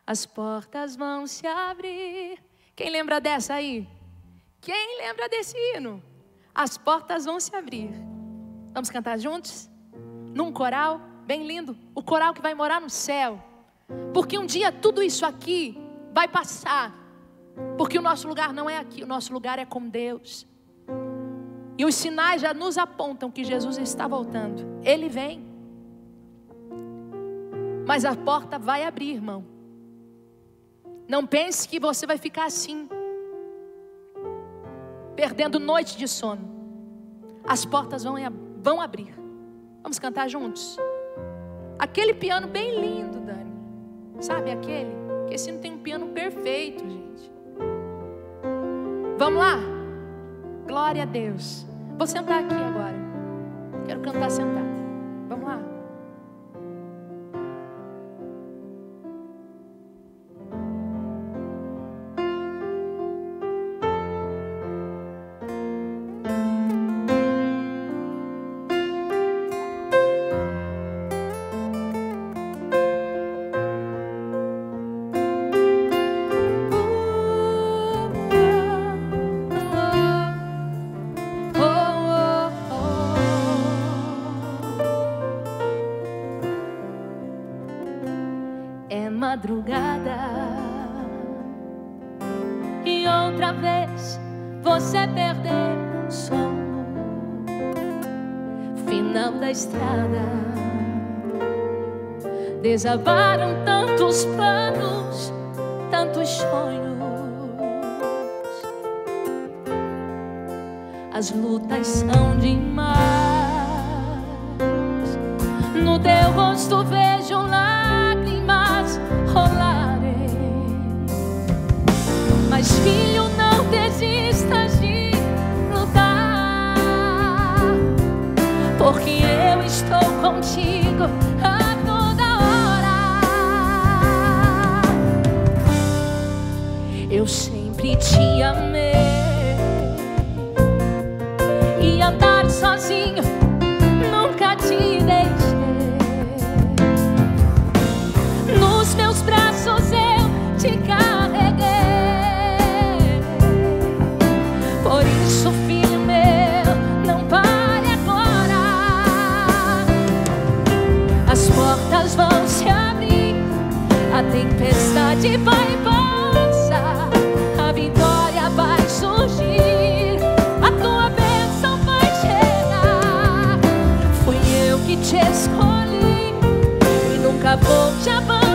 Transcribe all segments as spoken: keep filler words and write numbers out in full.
as portas vão se abrir. Quem lembra dessa aí? Quem lembra desse hino? As portas vão se abrir. Vamos cantar juntos? Num coral bem lindo. O coral que vai morar no céu. Porque um dia tudo isso aqui vai passar. Porque o nosso lugar não é aqui. O nosso lugar é com Deus. E os sinais já nos apontam que Jesus está voltando. Ele vem. Mas a porta vai abrir, irmão. Não pense que você vai ficar assim, perdendo noite de sono. As portas vão, vão abrir. Vamos cantar juntos? Aquele piano bem lindo, Dani. Sabe aquele? Que esse não tem um piano perfeito, gente. Vamos lá? Glória a Deus. Vou sentar aqui agora. Quero cantar sentado. Vamos lá? Madrugada e outra vez você perdeu o sono. Final da estrada, desabaram tantos planos, tantos sonhos. As lutas são demais. No teu rosto vejo lágrimas rolarem. Mas filho, não desistas de lutar, porque eu estou contigo a toda hora. Eu sempre te amei, e andar sozinho nunca te deixei. Nos meus braços eu te carreguei. Por isso, filho meu, não pare agora. As portas vão se abrir, a tempestade vai passar, a vitória vai surgir, a tua bênção vai chegar. Fui eu que te escolhi e nunca vou te abandonar.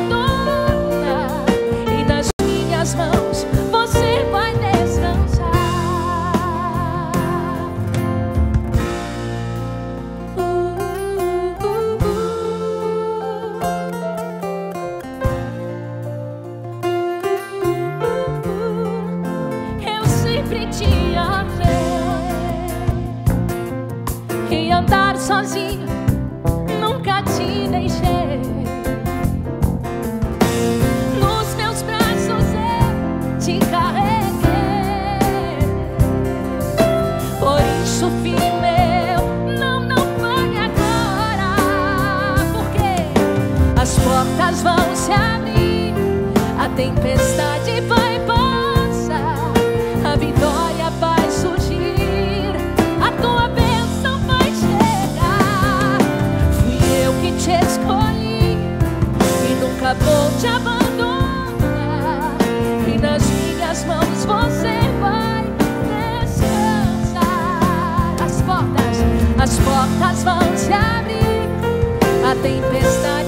E nas minhas mãos você vai descansar. uh, uh, uh, uh. Eu sempre te amei, e andar sozinho nunca te deixei. Nos meus braços eu te carreguei. Por isso, filho meu, não, não pare agora, porque as portas vão se abrir, a tempestade vai passar, a vitória vai surgir, a tua bênção vai chegar. Fui eu que te escolhi e nunca vou te abandonar. E nas minhas mãos você vai descansar. As portas, as portas vão se abrir, a tempestade